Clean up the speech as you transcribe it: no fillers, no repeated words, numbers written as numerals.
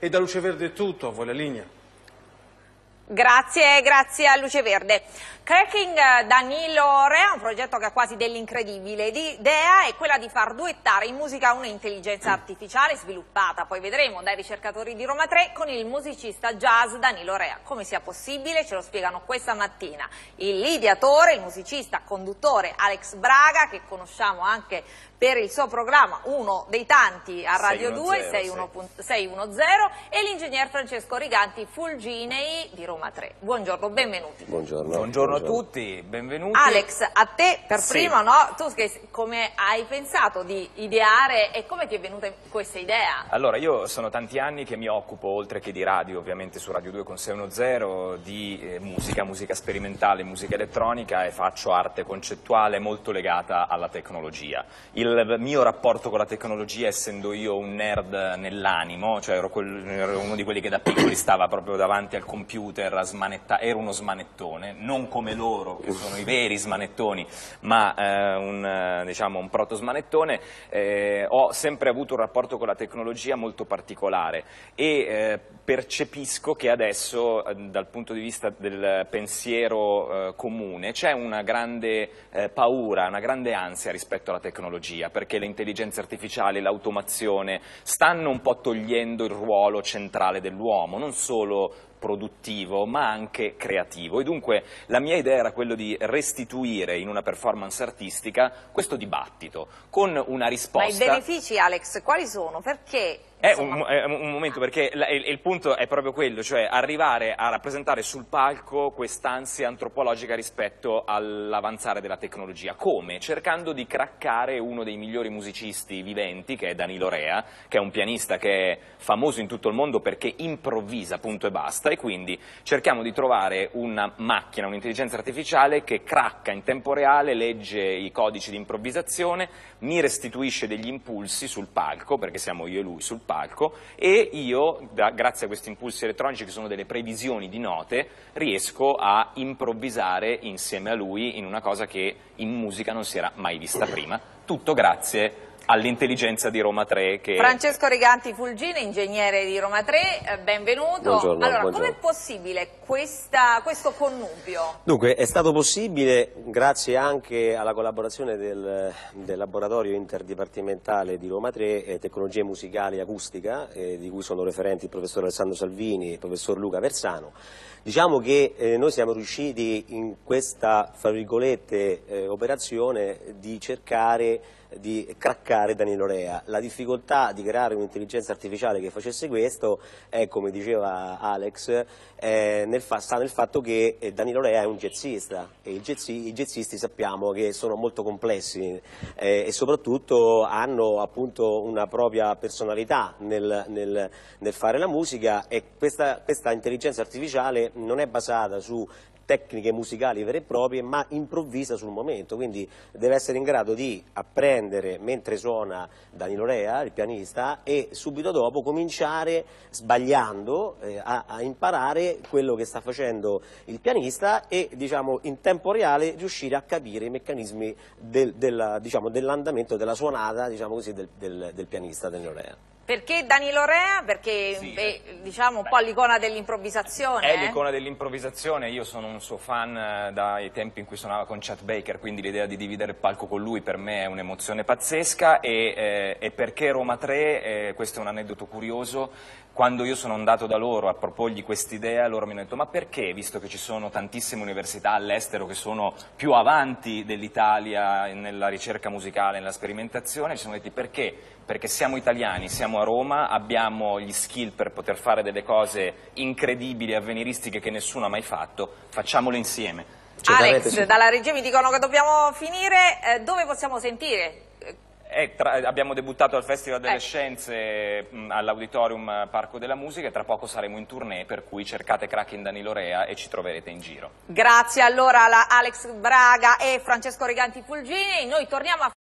E da Luce Verde è tutto, a voi la linea. Grazie a Luce Verde. Cracking Danilo Rea, un progetto che ha quasi dell'incredibile. L'idea è quella di far duettare in musica un'intelligenza artificiale sviluppata, poi vedremo, dai ricercatori di Roma 3 con il musicista jazz Danilo Rea. Come sia possibile ce lo spiegano questa mattina l'ideatore, il musicista, conduttore Alex Braga, che conosciamo anche per il suo programma, uno dei tanti a Radio 2, 610, e l'ingegner Francesco Riganti Fulginei di Roma 3. Buongiorno, benvenuti. Buongiorno a tutti, benvenuti. Alex, a te per primo, no? Tu come hai pensato di ideare e come ti è venuta questa idea? Allora, io sono tanti anni che mi occupo, oltre che di radio, ovviamente su Radio 2 con 610, di musica sperimentale, musica elettronica, e faccio arte concettuale molto legata alla tecnologia. Il mio rapporto con la tecnologia, essendo io un nerd nell'animo, cioè ero uno di quelli che da piccoli stava proprio davanti al computer a smanettare, ero uno smanettone, non come loro che sono i veri smanettoni, ma un proto smanettone. Ho sempre avuto un rapporto con la tecnologia molto particolare e percepisco che adesso dal punto di vista del pensiero comune c'è una grande paura, una grande ansia rispetto alla tecnologia, perché le intelligenze artificiali, l'automazione stanno un po' togliendo il ruolo centrale dell'uomo, non solo produttivo ma anche creativo, e dunque la mia idea era quello di restituire in una performance artistica questo dibattito con una risposta. Ma i benefici, Alex, quali sono? Perché? Un momento, perché il punto è proprio quello, cioè arrivare a rappresentare sul palco quest'ansia antropologica rispetto all'avanzare della tecnologia. Come? Cercando di craccare uno dei migliori musicisti viventi, che è Danilo Rea, che è un pianista che è famoso in tutto il mondo perché improvvisa, punto e basta, e quindi cerchiamo di trovare una macchina, un'intelligenza artificiale che cracca in tempo reale, legge i codici di improvvisazione, mi restituisce degli impulsi sul palco, perché siamo io e lui sul palco, e io, grazie a questi impulsi elettronici che sono delle previsioni di note, riesco a improvvisare insieme a lui in una cosa che in musica non si era mai vista prima, tutto grazie all'intelligenza di Roma 3. Francesco Riganti Fulgine, ingegnere di Roma 3, benvenuto. Buongiorno, allora, buongiorno. com'è possibile questo connubio? Dunque, è stato possibile grazie anche alla collaborazione del laboratorio interdipartimentale di Roma 3, tecnologie musicali e acustica, di cui sono referenti il professor Alessandro Salvini e il professor Luca Versano. Diciamo che noi siamo riusciti in questa, fra virgolette, operazione di cercare di craccare Danilo Rea. La difficoltà di creare un'intelligenza artificiale che facesse questo è, come diceva Alex, sta nel fatto che Danilo Rea è un jazzista e i jazzisti sappiamo che sono molto complessi e soprattutto hanno appunto una propria personalità nel fare la musica, e questa intelligenza artificiale non è basata su tecniche musicali vere e proprie, ma improvvisa sul momento, quindi deve essere in grado di apprendere mentre suona Danilo Rea, il pianista, e subito dopo cominciare, sbagliando, a imparare quello che sta facendo il pianista e, diciamo, in tempo reale riuscire a capire i meccanismi dell'andamento, della suonata, diciamo così, del pianista Danilo Rea. Perché Danilo Rea? Perché sì, è diciamo un po' l'icona dell'improvvisazione. È l'icona dell'improvvisazione, io sono un suo fan dai tempi in cui suonava con Chet Baker, quindi l'idea di dividere il palco con lui per me è un'emozione pazzesca, e perché Roma 3, questo è un aneddoto curioso. Quando io sono andato da loro a proporgli quest'idea, loro mi hanno detto: ma perché, visto che ci sono tantissime università all'estero che sono più avanti dell'Italia nella ricerca musicale, nella sperimentazione, ci siamo detti perché? Perché siamo italiani, siamo a Roma, abbiamo gli skill per poter fare delle cose incredibili, avveniristiche che nessuno ha mai fatto, facciamole insieme. Alex, dalla regia mi dicono che dobbiamo finire, dove possiamo sentire? Abbiamo debuttato al Festival delle Scienze all'Auditorium Parco della Musica, e tra poco saremo in tournée, per cui cercate Cracking Danilo Rea e ci troverete in giro. Grazie allora a Alex Braga e Francesco Riganti Fulgini, noi torniamo a